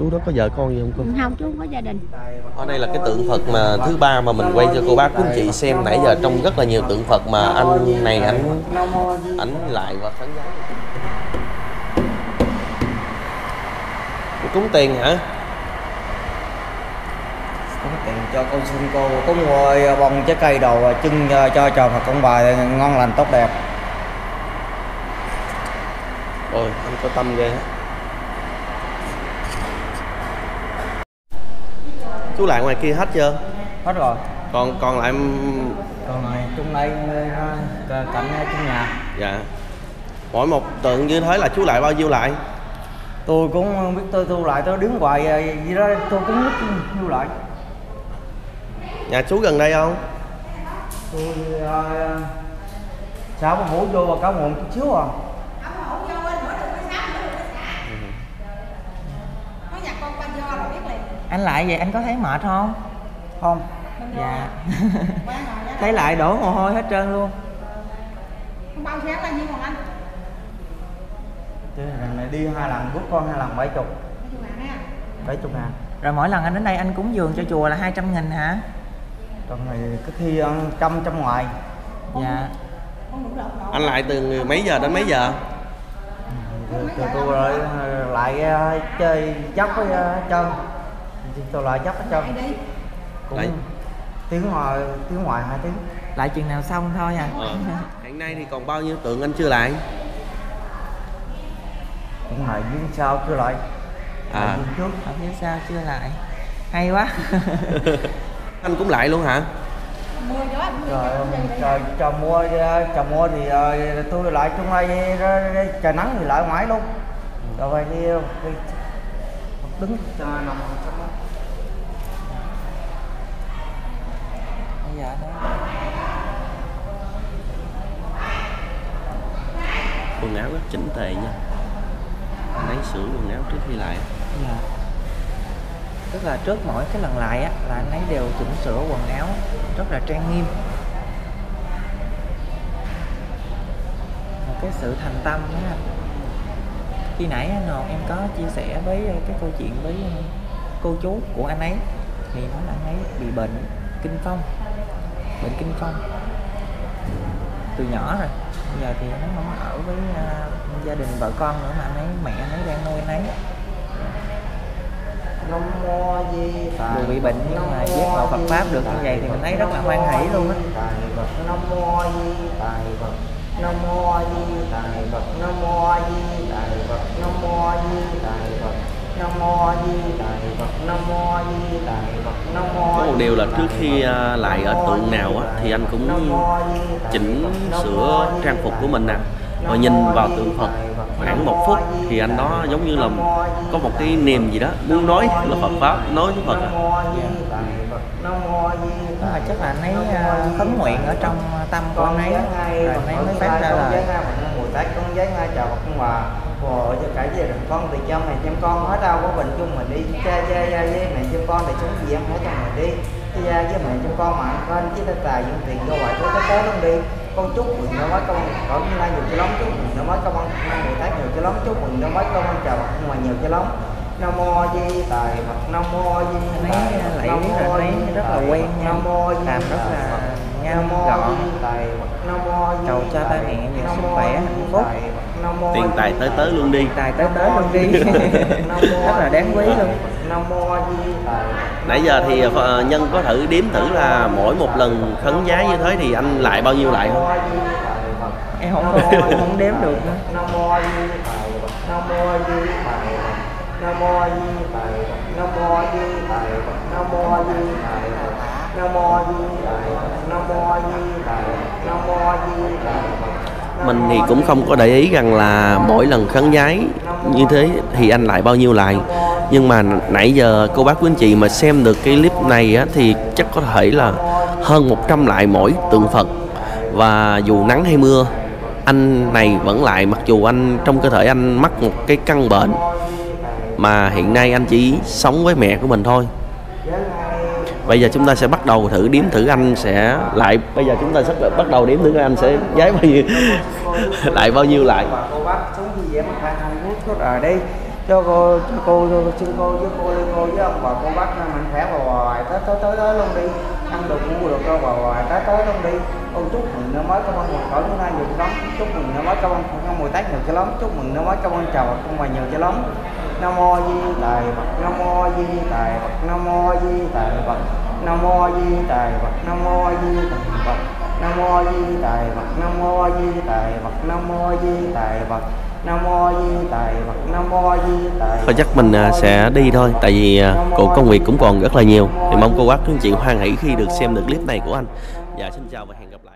Chú đó có vợ con gì không cô? Không, chú không có gia đình. Ở đây là cái tượng Phật mà thứ ba mà mình quay cho cô bác quý anh chị xem. Nãy giờ trong rất là nhiều tượng Phật mà anh này ảnh lại và khấn vái. Cúng tiền hả? Cúng tiền cho con xin cô, cúng ngồi bông trái cây đồ trưng cho Phật công bài ngon lành tốt đẹp. Ôi anh có tâm ghê á. Chú lại ngoài kia hết chưa? Hết rồi. Còn lại Còn này chung đây cạnh trong nhà. dạ. Mỗi một tượng như thế là chú lại bao nhiêu lại? Tôi cũng không biết, tôi lại tôi đứng hoài gì đó tôi cũng biết thu lại. Nhà chú gần đây không? Tôi sao mà ngủ vô và cá muộn chút xíu à. Anh lại vậy anh có thấy mệt không? Không. Dạ. Thấy lại đổ mồ hôi hết trơn luôn. Bao sáng bao nhiêu còn anh? Lần này đi 2 lần, rút con 2 lần 70. 70.000. Rồi mỗi lần anh đến đây anh cúng dường cho chùa là 200.000 hả? Còn này có khi ăn trăm ngoài. Dạ. Anh lại từ mấy giờ đến mấy giờ? Tôi lại chơi dốc với chân. Tôi lại dốc hết trơn. Cũng tiếng ngoài 2 tiếng. Lại chừng nào xong thôi à. Hiện nay thì còn bao nhiêu tượng anh chưa lại? Cũng này dưới sau chưa lại. À. Trước. Ở phía sau chưa lại. Hay quá. Anh cũng lại luôn hả? Trời mua thì tôi lại trong đây trời nắng thì lại ngoài luôn. Rồi vậy đi đứng nằm Bây giờ Quần áo rất chỉnh tề nha. Anh ấy sửa quần áo trước khi lại. dạ. Tức là trước mỗi cái lần lại á là anh ấy đều chỉnh sửa quần áo rất là trang nghiêm. Một cái sự thành tâm đó anh. Khi nãy em có chia sẻ với cái câu chuyện với cô chú của anh ấy thì nói là anh ấy bị bệnh kinh phong từ nhỏ rồi. Bây giờ thì anh ấy không ở với gia đình vợ con nữa mà mẹ anh ấy đang nuôi anh ấy. Vừa bị bệnh nhưng mà giác ngộ Phật pháp được như vậy thì mình thấy rất là hoan hỷ luôn á. Nam mô Di Tài Phật, Nam mô Di Tài Phật, Nam mô Di Tài Phật, Nam mô Di Tài Phật, Nam mô Di Tài Phật, Nam mô Di Tài Phật, Nam mô. Có một điều là trước khi lại ở tượng nào á, thì anh cũng chỉnh sửa trang phục của mình nè. Rồi nhìn vào tượng Phật khoảng 1 phút thì anh đó giống như là có một cái niềm gì đó muốn nói là Phật pháp, nói với Phật á. Mà chắc là anh ấy khấn nguyện ở trong tâm của anh ấy rồi anh ấy mới phát ra lời. Con giấy ngay chào Phật Hòa, cho cả gia đình con thì cho mẹ chăm con hết đâu có bệnh chung mình đi cha với mẹ chăm con thì chúng gì em hết cho mình đi cha với mẹ chăm con mà có anh chứ tài dùng tiền cho hoài tới luôn đi. Con chúc mừng nó mấy con có như nay nhiều cho lắm, chúc mừng nó mấy con ăn Bồ Tát nhiều cho lắm, chúc mừng nó mấy con chào Phật ngoài nhiều cho lắm. Nam mô Di Tài Phật, Nam mô Di Tài Phật, Nam mô Di rất là quen nha, làm rất là nhanh gọn, cầu cho ba mẹ nhiều sức khỏe, hạnh phúc, tiền tài tới luôn đi, tài tới luôn đi. Rất là đáng quý luôn. Nãy giờ thì Nhân có thử đếm thử là mỗi một lần khấn vái như thế thì anh lại bao nhiêu lại không? Em không đếm được nữa. Nam mô Di Tài Phật, Nam mô Di Tài Phật, Nam mô Di Tài Phật, Nam mô Di Tài Phật, Nam mô Di Tài Phật, Nam mô Di Tài Phật, Nam mô Di Tài Phật, Nam mô Di Tài Phật. Mình thì cũng không có để ý rằng là mỗi lần khấn vái như thế thì anh lại bao nhiêu lại. Nhưng mà nãy giờ cô bác quý anh chị mà xem được cái clip này á, thì chắc có thể là hơn 100 lại mỗi tượng Phật. Và dù nắng hay mưa, anh này vẫn lại, mặc dù anh trong cơ thể anh mắc một cái căn bệnh mà hiện nay anh chỉ sống với mẹ của mình thôi. Bây giờ chúng ta sẽ bắt đầu thử đếm thử anh sẽ lại. Bây giờ chúng ta sẽ bắt đầu đếm thử anh sẽ vái bao nhiêu lại bao nhiêu lại. Cô bác xuống đi về mà khai thông rút rồi đi. cho cô xin cô với cô Liên cô với ông bà cô bác mạnh khỏe và hoài tới luôn đi, ăn được ngủ được cho bà hoài tới luôn đi. Con chúc mừng năm mới công an một cõi chúng ta nhiều lắm, chúc mừng năm mới công an không mùi tát nhiều cho lắm, chúc mừng năm mới công an chào không mày nhiều cho lắm. Nam mô Di Tài Phật, Nam mô Di Tài Phật, Nam mô Di Tài Phật, Nam mô Di Tài Phật, Nam mô Di Tài Phật, Nam mô Di Tài Phật, Nam mô Di Tài Phật, Nam mô Di Tài Phật, Nam mô Di Tài Phật, Nam mô Di Tài Phật. Thôi chắc mình sẽ đi thôi, tại vì công việc cũng còn rất là nhiều. Thì mong cô bác quý anh chị hoan hỷ khi được xem được clip này của anh. Dạ xin chào và hẹn gặp lại.